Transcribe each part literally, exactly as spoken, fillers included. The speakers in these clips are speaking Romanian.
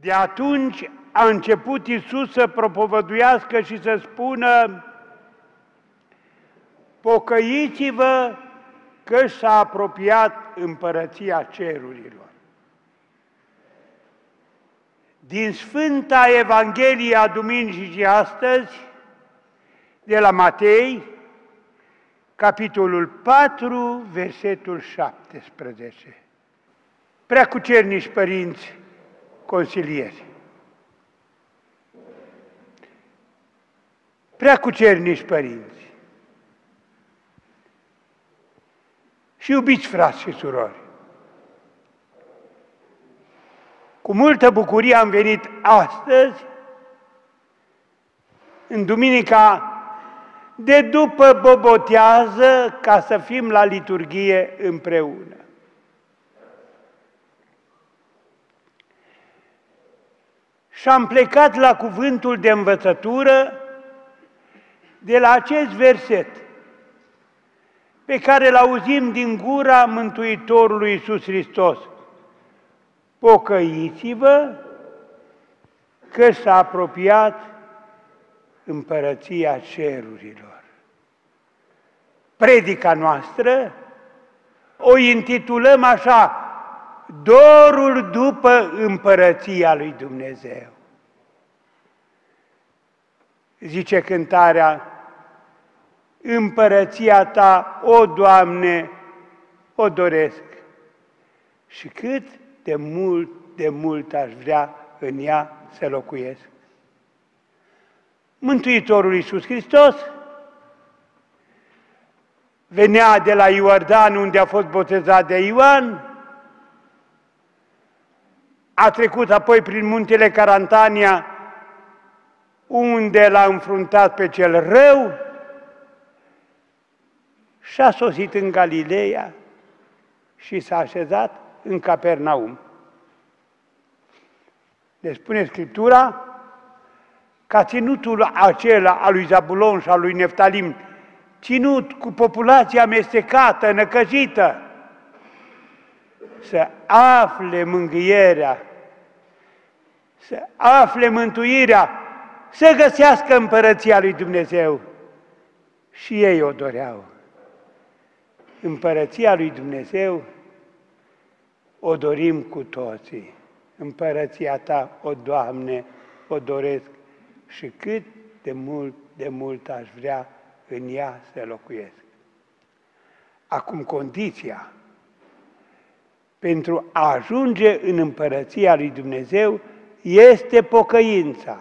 De atunci a început Iisus să propovăduiască și să spună: pocăiți-vă că s-a apropiat împărăția cerurilor. Din Sfânta Evanghelie a Duminicii astăzi, de la Matei, capitolul patru, versetul șaptesprezece. Preacucernici părinți consilieri, preacucernici părinți și iubiți frați și surori, cu multă bucurie am venit astăzi, în duminica de după bobotează, ca să fim la liturghie împreună. Și am plecat la cuvântul de învățătură de la acest verset pe care îl auzim din gura Mântuitorului Iisus Hristos: pocăiți-vă că s-a apropiat împărăția cerurilor. Predica noastră o intitulăm așa: dorul după împărăția lui Dumnezeu. Zice cântarea: împărăția ta, o Doamne, o doresc și cât de mult, de mult aș vrea în ea să locuiesc. Mântuitorul Iisus Hristos venea de la Iordan, unde a fost botezat de Ioan, a trecut apoi prin muntele Carantania, unde l-a înfruntat pe cel rău, și a sosit în Galileea și s-a așezat în Capernaum. Ne spune Scriptura că ținutul acela al lui Zabulon și al lui Neftalim, ținut cu populația amestecată, năcăjită, să afle mângâierea, să afle mântuirea, să găsească împărăția lui Dumnezeu. Și ei o doreau. Împărăția lui Dumnezeu o dorim cu toții. Împărăția ta, o Doamne, o doresc și cât de mult, de mult aș vrea în ea să locuiesc. Acum, condiția pentru a ajunge în împărăția lui Dumnezeu este pocăința.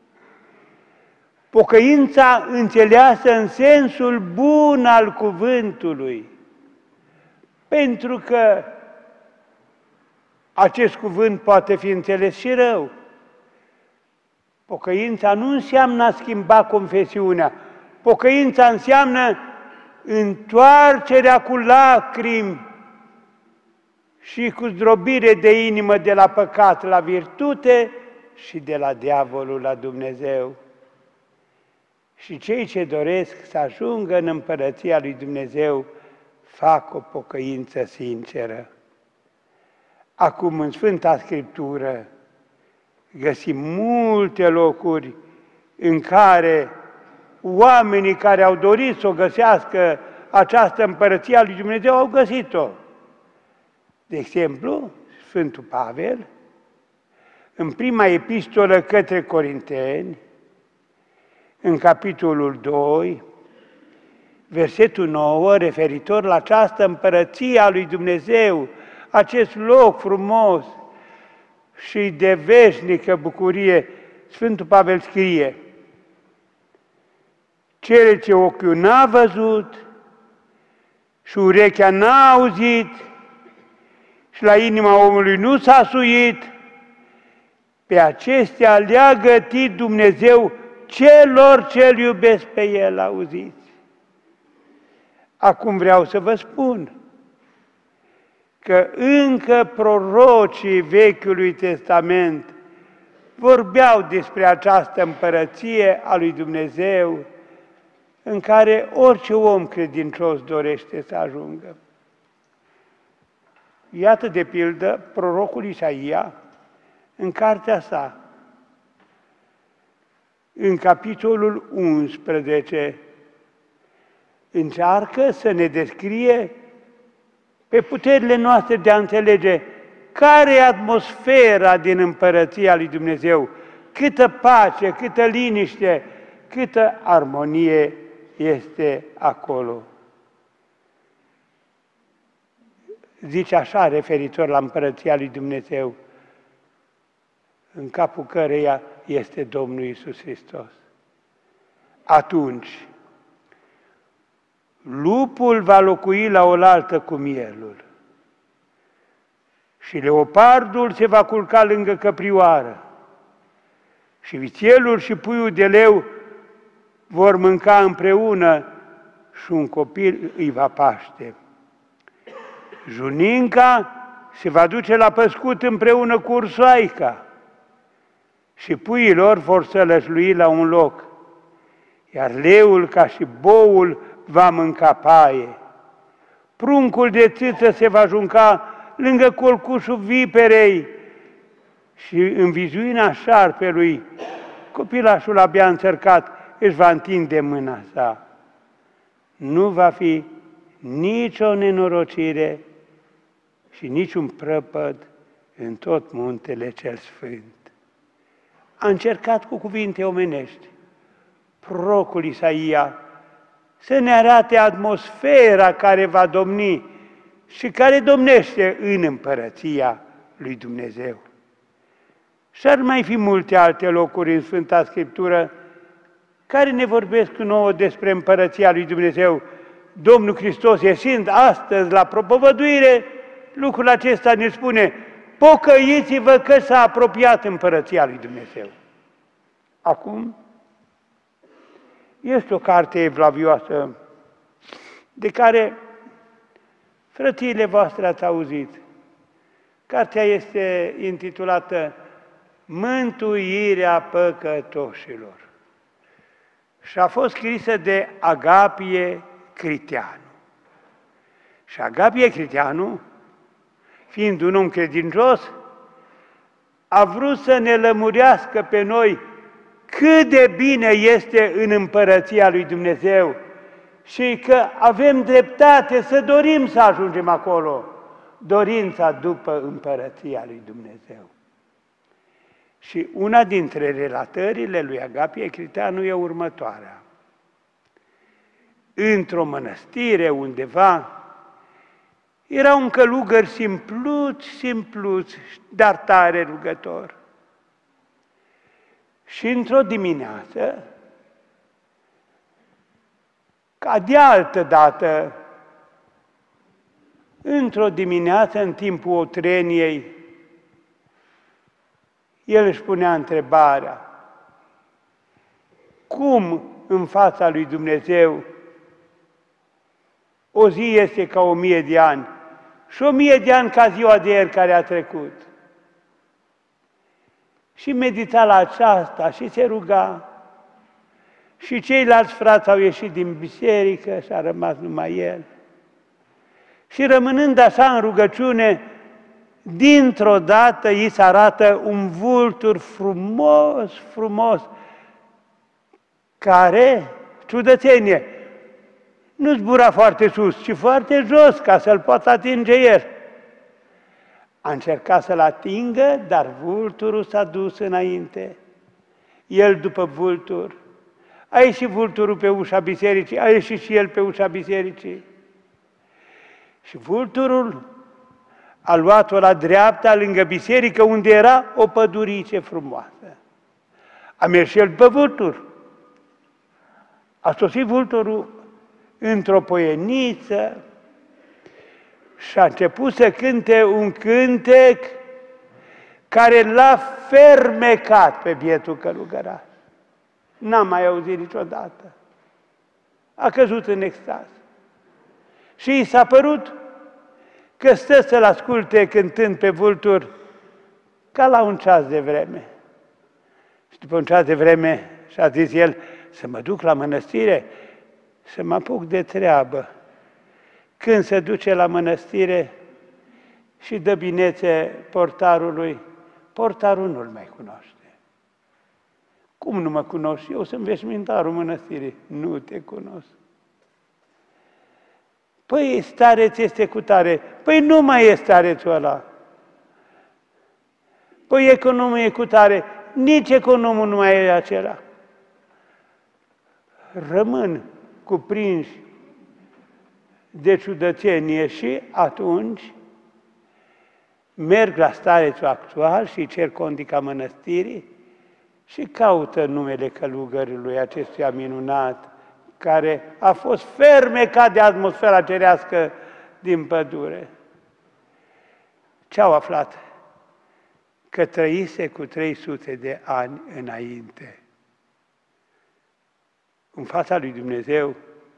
Pocăința înțeleasă în sensul bun al cuvântului, pentru că acest cuvânt poate fi înțeles și rău. Pocăința nu înseamnă a schimba confesiunea. Pocăința înseamnă întoarcerea cu lacrimi și cu zdrobire de inimă de la păcat la virtute și de la diavolul la Dumnezeu. Și cei ce doresc să ajungă în împărăția lui Dumnezeu fac o pocăință sinceră. Acum, în Sfânta Scriptură, găsim multe locuri în care oamenii care au dorit să o găsească, această împărăție a lui Dumnezeu, au găsit-o. De exemplu, Sfântul Pavel, în prima epistolă către Corinteni, în capitolul doi, versetul nouă, referitor la această împărăție a lui Dumnezeu, acest loc frumos și de veșnică bucurie, Sfântul Pavel scrie: cele ce ochiul n-a văzut și urechea n-a auzit și la inima omului nu s-a suit, pe acestea le-a gătit Dumnezeu celor ce-L iubesc pe El, auziți. Acum vreau să vă spun că încă prorocii Vechiului Testament vorbeau despre această împărăție a lui Dumnezeu în care orice om credincios dorește să ajungă. Iată, de pildă, prorocul Isaia, în cartea sa, în capitolul unsprezece, încearcă să ne descrie pe puterile noastre de a înțelege care e atmosfera din împărăția lui Dumnezeu, câtă pace, câtă liniște, câtă armonie este acolo. Zice așa referitor la împărăția lui Dumnezeu, în capul căreia este Domnul Iisus Hristos. Atunci, lupul va locui la oaltă cu mielul și leopardul se va culca lângă căprioară și vițelul și puiul de leu vor mânca împreună și un copil îi va paște. Juninca se va duce la păscut împreună cu ursoaica și puii lor vor sălășlui la un loc, iar leul ca și boul va mânca paie. Pruncul de țâță se va junca lângă colcușul viperei și în vizuina șarpelui copilașul abia înțărcat își va întinde mâna sa. Nu va fi nicio nenorocire și niciun prăpăd în tot muntele cel sfânt. A încercat cu cuvinte omenești prorocul Isaia să ne arate atmosfera care va domni și care domnește în împărăția lui Dumnezeu. Și ar mai fi multe alte locuri în Sfânta Scriptură care ne vorbesc nouă despre împărăția lui Dumnezeu. Domnul Hristos, ieșind astăzi la propovăduire, lucrul acesta ne spune: pocăiți-vă că s-a apropiat împărăția lui Dumnezeu. Acum, este o carte evlavioasă de care frățiile voastre ați auzit. Cartea este intitulată Mântuirea păcătoșilor și a fost scrisă de Agapie Criteanu. Și Agapie Criteanu, fiind un om credincios, a vrut să ne lămurească pe noi cât de bine este în împărăția lui Dumnezeu și că avem dreptate să dorim să ajungem acolo, dorința după împărăția lui Dumnezeu. Și una dintre relatările lui Agapie Criteanu e următoarea. Într-o mănăstire undeva era un călugăr simpluț, simpluț, dar tare rugător. Și într-o dimineață, ca de altă dată, într-o dimineață, în timpul otreniei, el își punea întrebarea: cum în fața lui Dumnezeu o zi este ca o mie de ani și o mie de ani ca ziua de ieri care a trecut? Și medita la aceasta și se ruga. Și ceilalți frați au ieșit din biserică și a rămas numai el. Și rămânând așa în rugăciune, dintr-o dată îi se arată un vultur frumos, frumos, care, ciudățenie, nu zbura foarte sus, ci foarte jos, ca să-l poată atinge el. A încercat să-l atingă, dar vulturul s-a dus înainte. El după vultur. A ieșit vulturul pe ușa bisericii, a ieșit și el pe ușa bisericii. Și vulturul a luat-o la dreapta, lângă biserică, unde era o pădurice frumoasă. A mers și el pe vultur. A sosit vulturul într-o poieniță și a început să cânte un cântec care l-a fermecat pe bietul călugăraș. N-am mai auzit niciodată. A căzut în extaz. Și i s-a părut că stă să-l asculte cântând pe vultur ca la un ceas de vreme. Și după un ceas de vreme și-a zis el: să mă duc la mănăstire, să mă apuc de treabă. Când se duce la mănăstire și dă binețe portarului, portarul nu-l mai cunoaște. Cum nu mă cunoști? Eu sunt veșmintarul mănăstirii. Nu te cunosc. Păi stareț este cu tare. Păi nu mai e starețul ăla. Păi economul e cu tare. Nici economul nu mai e acela. Rămân cuprinși de ciudățenie și atunci merg la starețul actual și cer condica mănăstirii și caută numele călugărului acestuia minunat, care a fost fermecat de atmosfera cerească din pădure. Ce-au aflat? Că trăise cu trei sute de ani înainte. În fața lui Dumnezeu,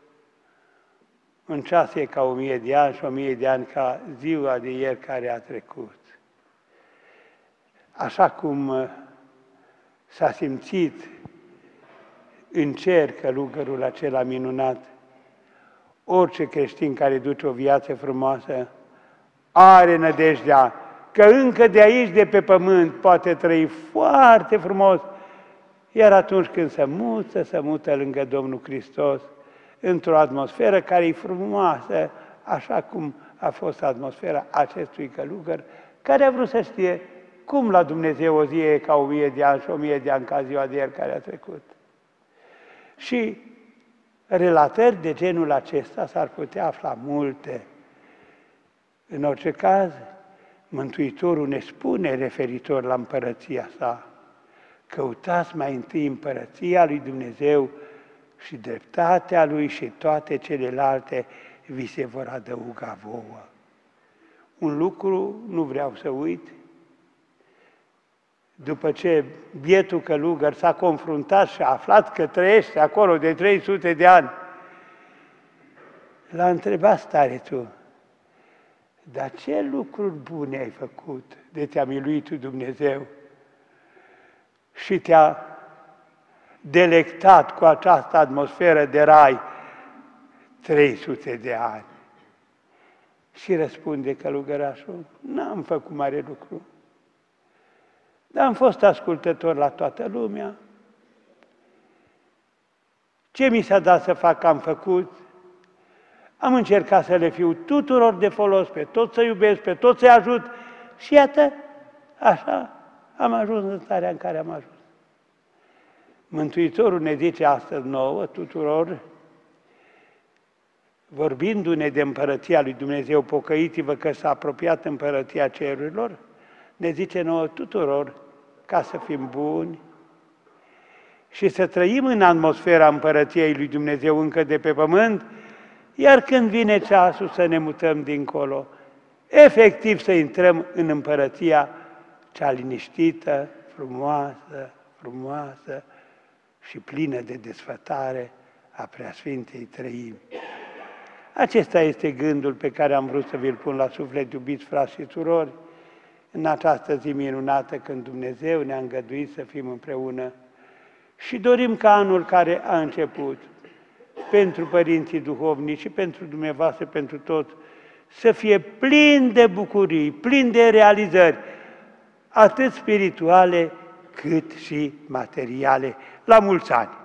un ceas e ca o mie de ani și o mie de ani ca ziua de ieri care a trecut. Așa cum s-a simțit în cer călugărul acela minunat, orice creștin care duce o viață frumoasă are nădejdea că încă de aici, de pe pământ, poate trăi foarte frumos, iar atunci când se mută, se mută lângă Domnul Hristos, într-o atmosferă care e frumoasă, așa cum a fost atmosfera acestui călugăr, care a vrut să știe cum la Dumnezeu o zi e ca o mie de ani și o mie de ani ca ziua de ieri care a trecut. Și relatări de genul acesta s-ar putea afla multe. În orice caz, Mântuitorul ne spune referitor la împărăția sa: căutați mai întâi împărăția lui Dumnezeu și dreptatea lui și toate celelalte vi se vor adăuga vouă. Un lucru nu vreau să uit. După ce bietul călugăr s-a confruntat și a aflat că trăiește acolo de trei sute de ani, l-a întrebat starețul: dar ce lucruri bune ai făcut de te-a miluit tu Dumnezeu și te-a delectat cu această atmosferă de rai trei sute de ani? Și răspunde călugărașul: n-am făcut mare lucru, dar am fost ascultător la toată lumea. Ce mi s-a dat să fac, am făcut. Am încercat să le fiu tuturor de folos, pe toți să iubesc, pe toți să-i ajut și iată, așa am ajuns în starea în care am ajuns. Mântuitorul ne zice astăzi nouă, tuturor, vorbindu-ne de împărăția lui Dumnezeu, pocăiți-vă că s-a apropiat împărăția cerurilor, ne zice nouă tuturor ca să fim buni și să trăim în atmosfera împărăției lui Dumnezeu încă de pe pământ, iar când vine ceasul să ne mutăm dincolo, efectiv să intrăm în împărăția cea liniștită, frumoasă, frumoasă și plină de desfătare a Preasfintei Trăimi. Acesta este gândul pe care am vrut să vi-l pun la suflet, iubiți frați și surori, în această zi minunată când Dumnezeu ne-a îngăduit să fim împreună și dorim ca anul care a început, pentru părinții duhovnici și pentru dumneavoastră, pentru toți, să fie plin de bucurii, plin de realizări, atât spirituale cât și materiale. La mulți ani!